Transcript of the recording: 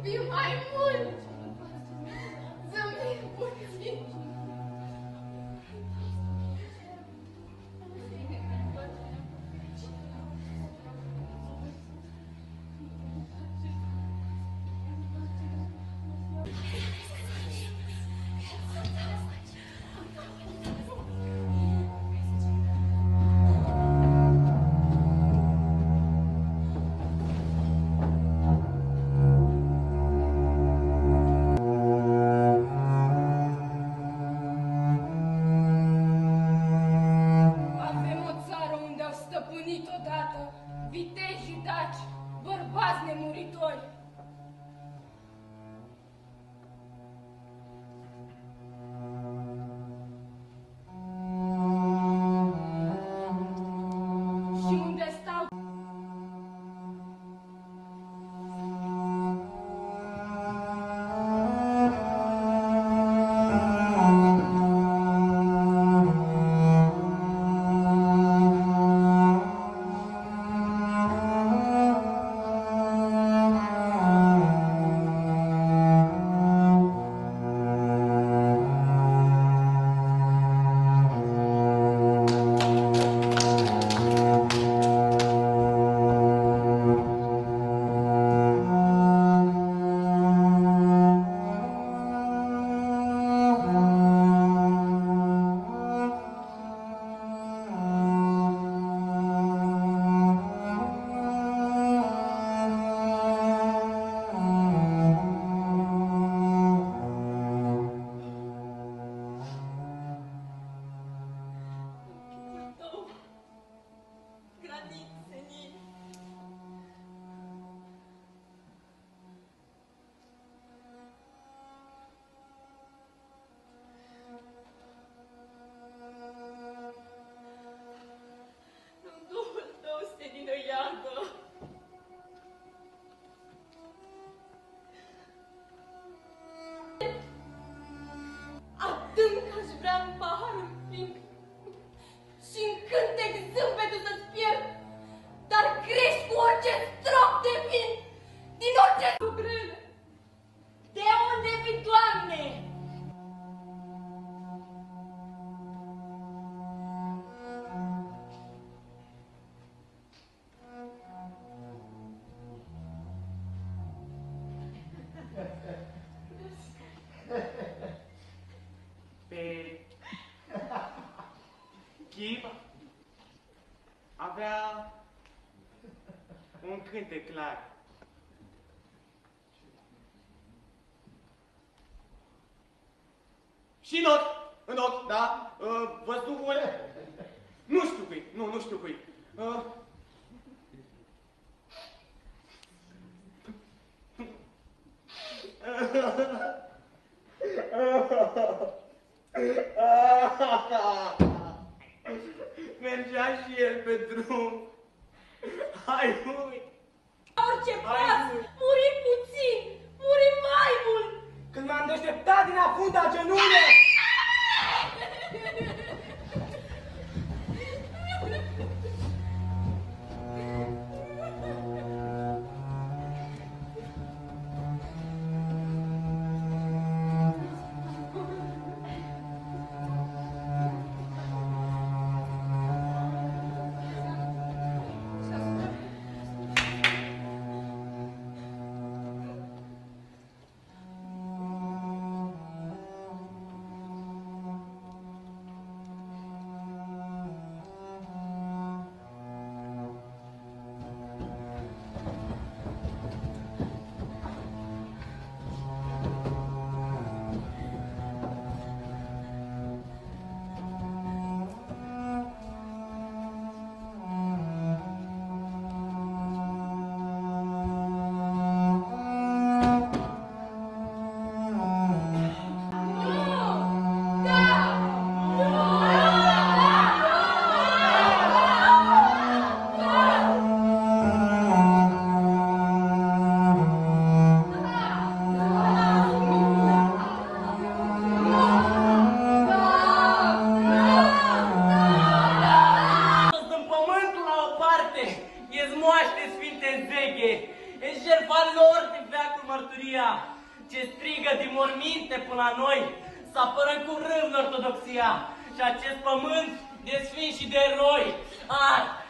zâmbi mai mult! Zâmbi puțin! Odată, viteji și daci, bărbați nemuritori. Și unde stau avea un cântec clar. Și în ochi, da, văzduhul, nu știu cui, nu știu cui. Mergea și el pe drum. Hai, ui! Orice pas, muri puțin, muri mai mult! Când m-am deșteptat din afunda genunche! mărturia, ce strigă din morminte până la noi, să apărăm cu râvnă ortodoxia și acest pământ de sfinți și de eroi.